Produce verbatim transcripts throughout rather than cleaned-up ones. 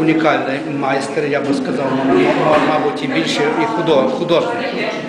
унікальний майстер, я би сказав, мабуть, і більше і художник.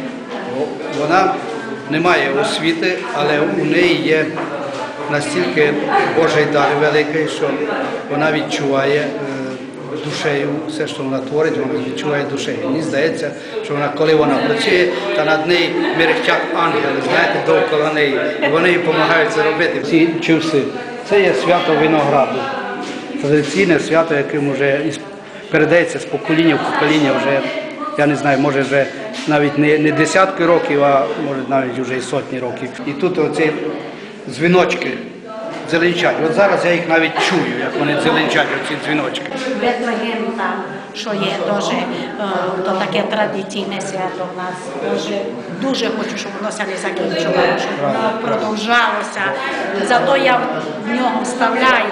Вона не має освіти, але у неї є настільки Божий дар великий, що вона відчуває душею все, що вона творить, вона відчуває душею. Мені здається, що вона, коли вона працює, та над нею мерехтять ангели, знаєте, довкола неї. І вони їй допомагають це робити. Ці чивси. Це є свято винограду. Традиційне свято, яким вже передається з покоління в покоління вже, я не знаю, може вже навіть не, не десятки років, а може навіть вже і сотні років. І тут оці дзвіночки зеленчать. От зараз я їх навіть чую, як вони зеленчать, оці дзвіночки. Бетлегем там, що є дуже, то таке традиційне свято в нас. Дуже, дуже хочу, щоб воно не закінчилося, щоб воно продовжалося. Зато я в нього вставляю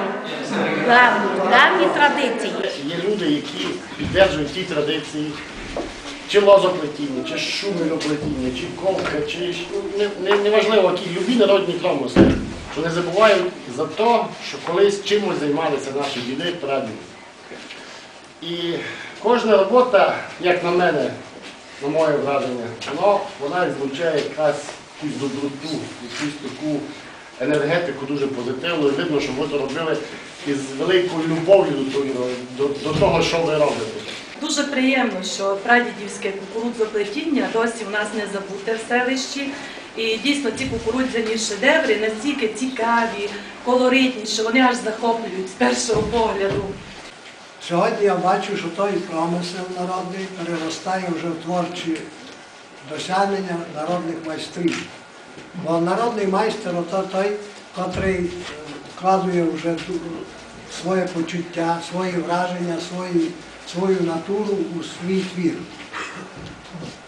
давні традиції. Є люди, які підтримують ті традиції, чи лозоплетіння, чи шумелоплетіння, чи ковка, чи неважливо, які любі народні промисли, що не забувають за те, що колись чимось займалися наші діди, прадіди. І кожна робота, як на мене, на моє враження, воно, вона злучає якраз якусь доброту, якусь таку енергетику дуже позитивну. І видно, що ви то робили із великою любов'ю до, до, до того, що ви робите. Дуже приємно, що прадідівське кукурудзоплетіння досі у нас не забуте в селищі. І дійсно ці кукурудзяні шедеври настільки цікаві, колоритні, що вони аж захоплюють з першого погляду. Сьогодні я бачу, що той промисел народний переростає вже в творчі досягнення народних майстрів. Бо народний майстер – то той, котрий вкладує вже своє почуття, свої враження, свої, свою натуру у свій твір.